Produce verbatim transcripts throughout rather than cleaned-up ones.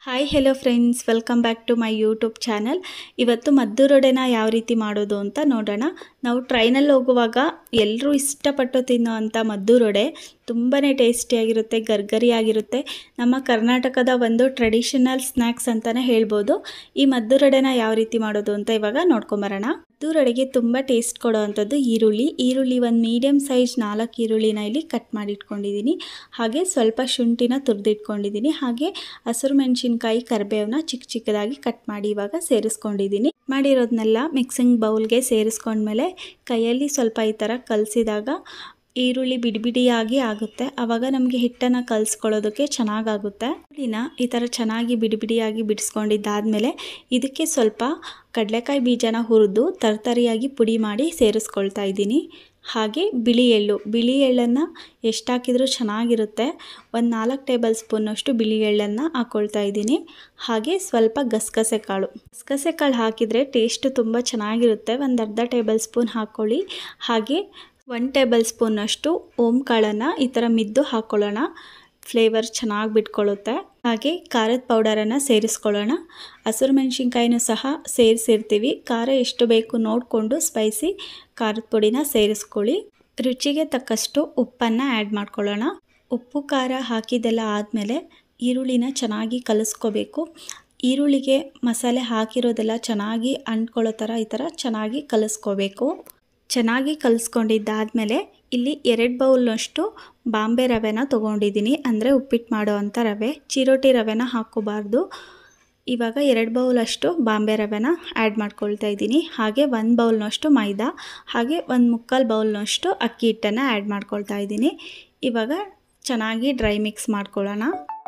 Hi hello friends, welcome back to my YouTube channel. ಇವತ್ತು ಮದ್ದೂರೊಡೆನ ಯಾವ ರೀತಿ ಮಾಡೋದು ಅಂತ ನೋಡೋಣ. ನಾವು ಟ್ರೈನಲ್ಲಿ ಹೋಗುವಾಗ ಎಲ್ಲರೂ ಇಷ್ಟಪಟ್ಟು ತಿನ್ನೋ ಅಂಥ ಮದ್ದೂರೊಡೆ ತುಂಬಾ ಟೇಸ್ಟಿಯಾಗಿರುತ್ತೆ, ಗರ್ಗರಿಯಾಗಿರುತ್ತೆ. ನಮ್ಮ ಕರ್ನಾಟಕದ ಒಂದು ಟ್ರೆಡಿಷನಲ್ ಸ್ನ್ಯಾಕ್ಸ್ ಅಂತಲೇ ಹೇಳ್ಬೋದು. ಈ ಮದ್ದೂರೊಡೆನ ಯಾವ ರೀತಿ ಮಾಡೋದು ಅಂತ ಇವಾಗ ನೋಡ್ಕೊಂಬರೋಣ. ಮದ್ದೂರೊಡೆಗೆ ತುಂಬ ಟೇಸ್ಟ್ ಕೊಡೋ ಅಂಥದ್ದು ಈರುಳ್ಳಿ. ಈರುಳ್ಳಿ ಒಂದು ಮೀಡಿಯಮ್ ಸೈಜ್ ನಾಲ್ಕು ಈರುಳ್ಳಿನ ಇಲ್ಲಿ ಕಟ್ ಮಾಡಿ ಇಟ್ಕೊಂಡಿದ್ದೀನಿ. ಹಾಗೆ ಸ್ವಲ್ಪ ಶುಂಠಿನ ತುರಿದಿಟ್ಕೊಂಡಿದ್ದೀನಿ. ಹಾಗೆ ಹಸಿರು ಮೆಣಸಿನ್ಕಾಯಿ, ಕರಿಬೇವನ್ನ ಚಿಕ್ಕ ಚಿಕ್ಕದಾಗಿ ಕಟ್ ಮಾಡಿ ಇವಾಗ ಸೇರಿಸ್ಕೊಂಡಿದ್ದೀನಿ. ಮಾಡಿರೋದನ್ನೆಲ್ಲ ಮಿಕ್ಸಿಂಗ್ ಬೌಲ್ಗೆ ಸೇರಿಸ್ಕೊಂಡ್ಮೇಲೆ ಕೈಯಲ್ಲಿ ಸ್ವಲ್ಪ ಈ ಥರ ಕಲಸಿದಾಗ ಈರುಳ್ಳಿ ಬಿಡಿ ಬಿಡಿಯಾಗಿ ಆಗುತ್ತೆ. ಆವಾಗ ನಮಗೆ ಹಿಟ್ಟನ್ನು ಕಲಿಸ್ಕೊಳ್ಳೋದಕ್ಕೆ ಚೆನ್ನಾಗಾಗುತ್ತೆ. ಈರುಳ್ಳಿನ ಈ ಥರ ಚೆನ್ನಾಗಿ ಬಿಡಿ ಬಿಡಿಯಾಗಿ ಬಿಡಿಸ್ಕೊಂಡಿದ್ದಾದಮೇಲೆ ಇದಕ್ಕೆ ಸ್ವಲ್ಪ ಕಡಲೆಕಾಯಿ ಬೀಜನ ಹುರಿದು ತರ್ತರಿಯಾಗಿ ಪುಡಿ ಮಾಡಿ ಸೇರಿಸ್ಕೊಳ್ತಾ ಇದ್ದೀನಿ. ಹಾಗೆ ಬಿಳಿ ಎಳ್ಳು ಬಿಳಿ ಎಳ್ಳನ್ನು ಎಷ್ಟು ಹಾಕಿದ್ರೂ ಚೆನ್ನಾಗಿರುತ್ತೆ. ಒಂದು ನಾಲ್ಕು ಟೇಬಲ್ ಸ್ಪೂನಷ್ಟು ಬಿಳಿ ಎಳ್ಳನ್ನು ಹಾಕ್ಕೊಳ್ತಾ ಇದ್ದೀನಿ. ಹಾಗೆ ಸ್ವಲ್ಪ ಗಸಗಸೆ ಕಾಳು ಗಸಗಸೆ ಕಾಳು ಹಾಕಿದರೆ ಟೇಸ್ಟು ತುಂಬ ಚೆನ್ನಾಗಿರುತ್ತೆ. ಒಂದು ಅರ್ಧ ಟೇಬಲ್ ಸ್ಪೂನ್ ಹಾಕ್ಕೊಳ್ಳಿ. ಹಾಗೆ ಒಂದು ಟೇಬಲ್ ಸ್ಪೂನಷ್ಟು ಓಮ್ ಕಾಳನ್ನು ಈ ಥರ ಮಿದ್ದು ಹಾಕ್ಕೊಳ್ಳೋಣ. ಫ್ಲೇವರ್ ಚೆನ್ನಾಗಿ ಬಿಟ್ಕೊಳ್ಳುತ್ತೆ. ಹಾಗೆ ಖಾರದ ಪೌಡರನ್ನು ಸೇರಿಸ್ಕೊಳ್ಳೋಣ. ಹಸಿರು ಮೆಣಸಿನ್ಕಾಯಿನೂ ಸಹ ಸೇರಿಸಿರ್ತೀವಿ. ಖಾರ ಎಷ್ಟು ಬೇಕು ನೋಡಿಕೊಂಡು ಸ್ಪೈಸಿ ಖಾರದ ಪುಡಿನ ಸೇರಿಸ್ಕೊಳ್ಳಿ. ರುಚಿಗೆ ತಕ್ಕಷ್ಟು ಉಪ್ಪನ್ನು ಆ್ಯಡ್ ಮಾಡ್ಕೊಳ್ಳೋಣ. ಉಪ್ಪು ಖಾರ ಹಾಕಿದ್ದೆಲ್ಲ ಆದಮೇಲೆ ಈರುಳ್ಳಿನ ಚೆನ್ನಾಗಿ ಕಲಿಸ್ಕೋಬೇಕು. ಈರುಳ್ಳಿಗೆ ಮಸಾಲೆ ಹಾಕಿರೋದೆಲ್ಲ ಚೆನ್ನಾಗಿ ಅಂಟ್ಕೊಳ್ಳೋ ಥರ ಈ ಥರ ಚೆನ್ನಾಗಿ ಕಲಿಸ್ಕೋಬೇಕು. ಚೆನ್ನಾಗಿ ಕಲಿಸ್ಕೊಂಡಿದ್ದಾದಮೇಲೆ ಇಲ್ಲಿ ಎರಡು ಬೌಲ್ನಷ್ಟು ಬಾಂಬೆ ರವೆನ ತೊಗೊಂಡಿದ್ದೀನಿ. ಅಂದರೆ ಉಪ್ಪಿಟ್ಟು ಮಾಡೋ ಅಂಥ ರವೆ, ಚಿರೋಟಿ ರವೆನ ಹಾಕ್ಕೋಬಾರ್ದು. ಇವಾಗ ಎರಡು ಬೌಲಷ್ಟು ಬಾಂಬೆ ರವೆನ ಆ್ಯಡ್ ಮಾಡ್ಕೊಳ್ತಾ ಇದ್ದೀನಿ. ಹಾಗೆ ಒಂದು ಬೌಲ್ನಷ್ಟು ಮೈದಾ, ಹಾಗೆ ಒಂದು ಮುಕ್ಕಾಲು ಬೌಲ್ನಷ್ಟು ಅಕ್ಕಿ ಹಿಟ್ಟನ್ನು ಆ್ಯಡ್ ಮಾಡ್ಕೊಳ್ತಾ ಇದ್ದೀನಿ. ಇವಾಗ ಚೆನ್ನಾಗಿ ಡ್ರೈ ಮಿಕ್ಸ್ ಮಾಡ್ಕೊಳ್ಳೋಣ.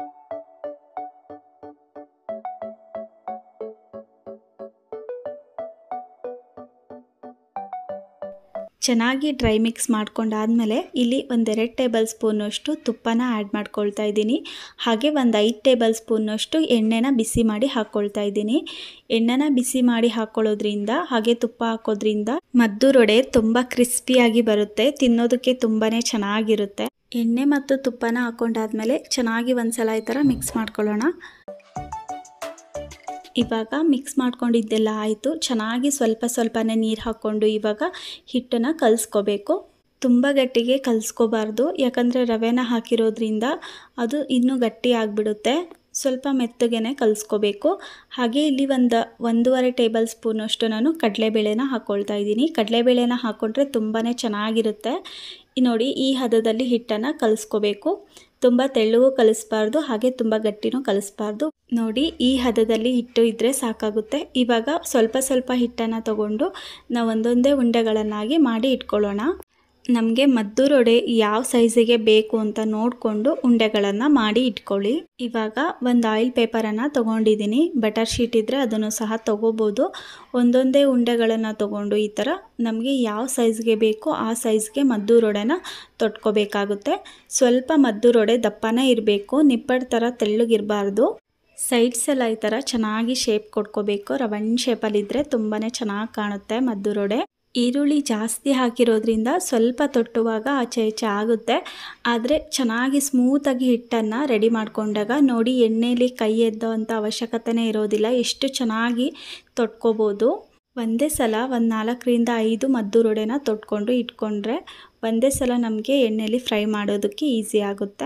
ಚೆನ್ನಾಗಿ ಡ್ರೈ ಮಿಕ್ಸ್ ಮಾಡ್ಕೊಂಡಾದಮೇಲೆ ಇಲ್ಲಿ ಒಂದೆರಡು ಟೇಬಲ್ ಸ್ಪೂನಷ್ಟು ತುಪ್ಪನ ಆ್ಯಡ್ ಮಾಡ್ಕೊಳ್ತಾ ಇದ್ದೀನಿ. ಹಾಗೆ ಒಂದು ಐದು ಟೇಬಲ್ ಸ್ಪೂನಷ್ಟು ಎಣ್ಣೆನ ಬಿಸಿ ಮಾಡಿ ಹಾಕ್ಕೊಳ್ತಾ ಇದ್ದೀನಿ. ಎಣ್ಣೆನ ಬಿಸಿ ಮಾಡಿ ಹಾಕ್ಕೊಳ್ಳೋದ್ರಿಂದ ಹಾಗೆ ತುಪ್ಪ ಹಾಕೋದ್ರಿಂದ ಮದ್ದೂರೊಡೆ ತುಂಬ ಕ್ರಿಸ್ಪಿಯಾಗಿ ಬರುತ್ತೆ. ತಿನ್ನೋದಕ್ಕೆ ತುಂಬಾ ಚೆನ್ನಾಗಿರುತ್ತೆ. ಎಣ್ಣೆ ಮತ್ತು ತುಪ್ಪನ ಹಾಕ್ಕೊಂಡಾದ್ಮೇಲೆ ಚೆನ್ನಾಗಿ ಒಂದ್ಸಲ ಈ ಥರ ಮಿಕ್ಸ್ ಮಾಡ್ಕೊಳ್ಳೋಣ. ಇವಾಗ ಮಿಕ್ಸ್ ಮಾಡ್ಕೊಂಡಿದ್ದೆಲ್ಲ ಆಯಿತು. ಚೆನ್ನಾಗಿ ಸ್ವಲ್ಪ ಸ್ವಲ್ಪನೇ ನೀರು ಹಾಕ್ಕೊಂಡು ಇವಾಗ ಹಿಟ್ಟನ್ನು ಕಲಿಸ್ಕೋಬೇಕು. ತುಂಬ ಗಟ್ಟಿಗೆ ಕಲಿಸ್ಕೋಬಾರ್ದು, ಯಾಕಂದರೆ ರವೆನ ಹಾಕಿರೋದ್ರಿಂದ ಅದು ಇನ್ನೂ ಗಟ್ಟಿ ಆಗಿಬಿಡುತ್ತೆ. ಸ್ವಲ್ಪ ಮೆತ್ತಗೆ ಕಲಿಸ್ಕೋಬೇಕು. ಹಾಗೆ ಇಲ್ಲಿ ಒಂದು ಒಂದೂವರೆ ಟೇಬಲ್ ಸ್ಪೂನಷ್ಟು ನಾನು ಕಡಲೆಬೇಳೆನ ಹಾಕ್ಕೊಳ್ತಾ ಇದ್ದೀನಿ. ಕಡಲೆಬೇಳೆನ ಹಾಕ್ಕೊಂಡ್ರೆ ತುಂಬಾ ಚೆನ್ನಾಗಿರುತ್ತೆ. ನೋಡಿ, ಈ ಹದದಲ್ಲಿ ಹಿಟ್ಟನ್ನು ಕಲಿಸ್ಕೋಬೇಕು. ತುಂಬ ತೆಳ್ಳಗೂ ಕಲಿಸ್ಬಾರ್ದು, ಹಾಗೆ ತುಂಬ ಗಟ್ಟಿನೂ ಕಲಿಸ್ಬಾರ್ದು. ನೋಡಿ, ಈ ಹದದಲ್ಲಿ ಹಿಟ್ಟು ಇದ್ದರೆ ಸಾಕಾಗುತ್ತೆ. ಇವಾಗ ಸ್ವಲ್ಪ ಸ್ವಲ್ಪ ಹಿಟ್ಟನ್ನು ತಗೊಂಡು ನಾವು ಒಂದೊಂದೇ ಉಂಡೆಗಳನ್ನಾಗಿ ಮಾಡಿ ಇಟ್ಕೊಳ್ಳೋಣ. ನಮಗೆ ಮದ್ದೂರೊಡೆ ಯಾವ ಸೈಜಿಗೆ ಬೇಕು ಅಂತ ನೋಡಿಕೊಂಡು ಉಂಡೆಗಳನ್ನು ಮಾಡಿ ಇಟ್ಕೊಳ್ಳಿ. ಇವಾಗ ಒಂದು ಆಯಿಲ್ ಪೇಪರನ್ನು ತೊಗೊಂಡಿದ್ದೀನಿ. ಬಟರ್ ಶೀಟ್ ಇದ್ದರೆ ಅದನ್ನು ಸಹ ತೊಗೋಬೋದು. ಒಂದೊಂದೇ ಉಂಡೆಗಳನ್ನು ತೊಗೊಂಡು ಈ ಥರ ನಮಗೆ ಯಾವ ಸೈಜ್ಗೆ ಬೇಕೋ ಆ ಸೈಜ್ಗೆ ಮದ್ದೂರೊಡೆನ ತೊಟ್ಕೋಬೇಕಾಗುತ್ತೆ. ಸ್ವಲ್ಪ ಮದ್ದೂರೊಡೆ ದಪ್ಪನೇ ಇರಬೇಕು, ನಿಪ್ಪಟ್ಟು ಥರ ತೆಳ್ಳಗಿರಬಾರ್ದು. ಸೈಡ್ಸ್ ಎಲ್ಲ ಈ ಥರ ಚೆನ್ನಾಗಿ ಶೇಪ್ ಕೊಡ್ಕೋಬೇಕು. ರೌಂಡ್ ಶೇಪಲ್ಲಿದ್ದರೆ ತುಂಬಾ ಚೆನ್ನಾಗಿ ಕಾಣುತ್ತೆ ಮದ್ದೂರೊಡೆ. ಈರುಳ್ಳಿ ಜಾಸ್ತಿ ಹಾಕಿರೋದ್ರಿಂದ ಸ್ವಲ್ಪ ತೊಟ್ಟುವಾಗ ಆಚೆ ಈಚೆ ಆಗುತ್ತೆ. ಆದರೆ ಚೆನ್ನಾಗಿ ಸ್ಮೂತಾಗಿ ಹಿಟ್ಟನ್ನು ರೆಡಿ ಮಾಡಿಕೊಂಡಾಗ ನೋಡಿ, ಎಣ್ಣೆಯಲ್ಲಿ ಕೈ ಎದ್ದೋ ಅಂಥ ಅವಶ್ಯಕತೆನೇ ಇರೋದಿಲ್ಲ. ಎಷ್ಟು ಚೆನ್ನಾಗಿ ತೊಟ್ಕೋಬೋದು. ಒಂದೇ ಸಲ ಒಂದು ನಾಲ್ಕರಿಂದ ಐದು ಮದ್ದೂರೊಡೆನ ತೊಟ್ಕೊಂಡು ಇಟ್ಕೊಂಡ್ರೆ ಒಂದೇ ಸಲ ನಮಗೆ ಎಣ್ಣೆಯಲ್ಲಿ ಫ್ರೈ ಮಾಡೋದಕ್ಕೆ ಈಸಿ ಆಗುತ್ತೆ.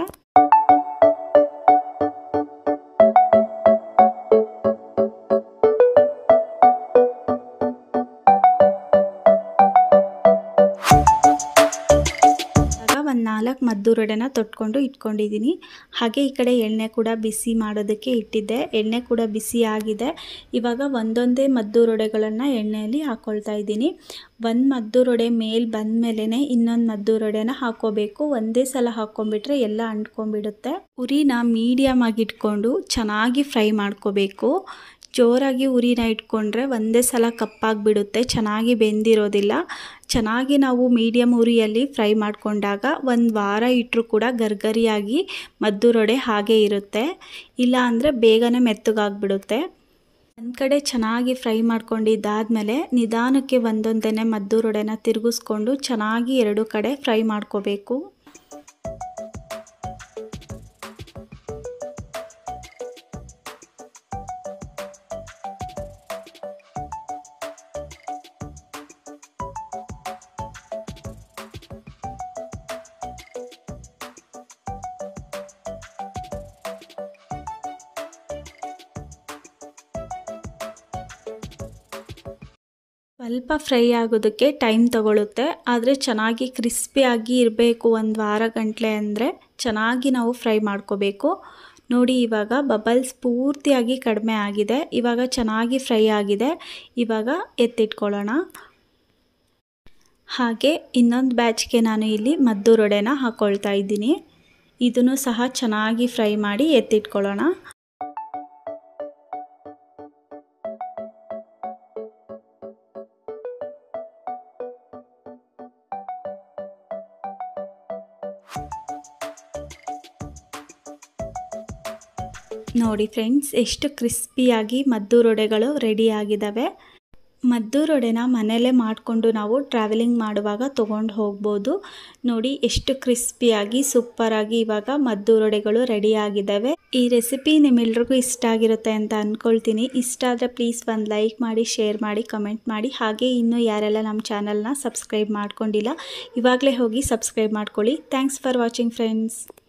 ನಾಲ್ಕು ಮದ್ದೂರೊಡೆನ ತೊಟ್ಕೊಂಡು ಇಟ್ಕೊಂಡಿದ್ದೀನಿ. ಹಾಗೆ ಈ ಕಡೆ ಎಣ್ಣೆ ಕೂಡ ಬಿಸಿ ಮಾಡೋದಕ್ಕೆ ಇಟ್ಟಿದ್ದೆ. ಎಣ್ಣೆ ಕೂಡ ಬಿಸಿ ಆಗಿದೆ. ಇವಾಗ ಒಂದೊಂದೇ ಮದ್ದೂರೊಡೆಗಳನ್ನು ಎಣ್ಣೆಯಲ್ಲಿ ಹಾಕ್ಕೊಳ್ತಾ ಇದ್ದೀನಿ. ಒಂದು ಮದ್ದೂರೊಡೆ ಮೇಲೆ ಬಂದ ಮೇಲೇ ಇನ್ನೊಂದು ಮದ್ದೂರೊಡೆನ ಹಾಕ್ಕೋಬೇಕು. ಒಂದೇ ಸಲ ಹಾಕ್ಕೊಂಡ್ಬಿಟ್ರೆ ಎಲ್ಲ ಅಂಟ್ಕೊಂಡ್ಬಿಡುತ್ತೆ. ಉರಿನ ಮೀಡಿಯಮ್ ಆಗಿ ಇಟ್ಕೊಂಡು ಚೆನ್ನಾಗಿ ಫ್ರೈ ಮಾಡ್ಕೋಬೇಕು. ಜೋರಾಗಿ ಉರಿನ ಇಟ್ಕೊಂಡ್ರೆ ಒಂದೇ ಸಲ ಕಪ್ಪಾಗಿಬಿಡುತ್ತೆ, ಚೆನ್ನಾಗಿ ಬೆಂದಿರೋದಿಲ್ಲ. ಚೆನ್ನಾಗಿ ನಾವು ಮೀಡಿಯಮ್ ಉರಿಯಲ್ಲಿ ಫ್ರೈ ಮಾಡಿಕೊಂಡಾಗ ಒಂದು ವಾರ ಇಟ್ಟರೂ ಕೂಡ ಗರ್ಗರಿಯಾಗಿ ಮದ್ದೂರೊಡೆ ಹಾಗೆ ಇರುತ್ತೆ. ಇಲ್ಲ ಅಂದರೆ ಬೇಗನೆ ಮೆತ್ತಗಾಗ್ಬಿಡುತ್ತೆ. ಒಂದು ಕಡೆ ಚೆನ್ನಾಗಿ ಫ್ರೈ ಮಾಡ್ಕೊಂಡಿದ್ದಾದಮೇಲೆ ನಿಧಾನಕ್ಕೆ ಒಂದೊಂದೇ ಮದ್ದೂರೊಡೆನ ತಿರುಗಿಸ್ಕೊಂಡು ಚೆನ್ನಾಗಿ ಎರಡು ಕಡೆ ಫ್ರೈ ಮಾಡ್ಕೋಬೇಕು. ಸ್ವಲ್ಪ ಫ್ರೈ ಆಗೋದಕ್ಕೆ ಟೈಮ್ ತಗೊಳುತ್ತೆ, ಆದರೆ ಚೆನ್ನಾಗಿ ಕ್ರಿಸ್ಪಿಯಾಗಿ ಇರಬೇಕು ಒಂದು ವಾರ ಗಂಟಲೆ ಅಂದರೆ ಚೆನ್ನಾಗಿ ನಾವು ಫ್ರೈ ಮಾಡ್ಕೋಬೇಕು. ನೋಡಿ ಇವಾಗ ಬಬಲ್ಸ್ ಪೂರ್ತಿಯಾಗಿ ಕಡಿಮೆ ಆಗಿದೆ, ಇವಾಗ ಚೆನ್ನಾಗಿ ಫ್ರೈ ಆಗಿದೆ. ಇವಾಗ ಎತ್ತಿಟ್ಕೊಳ್ಳೋಣ. ಹಾಗೆ ಇನ್ನೊಂದು ಬ್ಯಾಚ್ಗೆ ನಾನು ಇಲ್ಲಿ ಮದ್ದೂರೊಡೆನ ಹಾಕ್ಕೊಳ್ತಾ ಇದ್ದೀನಿ. ಇದನ್ನು ಸಹ ಚೆನ್ನಾಗಿ ಫ್ರೈ ಮಾಡಿ ಎತ್ತಿಟ್ಕೊಳ್ಳೋಣ. ನೋಡಿ ಫ್ರೆಂಡ್ಸ್, ಎಷ್ಟು ಕ್ರಿಸ್ಪಿಯಾಗಿ ಮದ್ದೂರೊಡೆಗಳು ರೆಡಿ ಆಗಿದ್ದಾವೆ. ಮದ್ದೂರೊಡೆನ ಮನೆಯಲ್ಲೇ ಮಾಡಿಕೊಂಡು ನಾವು ಟ್ರಾವೆಲಿಂಗ್ ಮಾಡುವಾಗ ತೊಗೊಂಡು ಹೋಗ್ಬೋದು. ನೋಡಿ ಎಷ್ಟು ಕ್ರಿಸ್ಪಿಯಾಗಿ ಸೂಪರಾಗಿ ಇವಾಗ ಮದ್ದೂರೊಡೆಗಳು ರೆಡಿ ಆಗಿದ್ದಾವೆ. ಈ ರೆಸಿಪಿ ನಿಮ್ಮೆಲ್ರಿಗೂ ಇಷ್ಟ ಆಗಿರುತ್ತೆ ಅಂತ ಅಂದ್ಕೊಳ್ತೀನಿ. ಇಷ್ಟ ಆದರೆ ಪ್ಲೀಸ್ ಒಂದು ಲೈಕ್ ಮಾಡಿ, ಶೇರ್ ಮಾಡಿ, ಕಮೆಂಟ್ ಮಾಡಿ. ಹಾಗೆ ಇನ್ನೂ ಯಾರೆಲ್ಲ ನಮ್ಮ ಚಾನಲ್ನ ಸಬ್ಸ್ಕ್ರೈಬ್ ಮಾಡ್ಕೊಂಡಿಲ್ಲ ಇವಾಗಲೇ ಹೋಗಿ ಸಬ್ಸ್ಕ್ರೈಬ್ ಮಾಡ್ಕೊಳ್ಳಿ. Thanks for watching friends.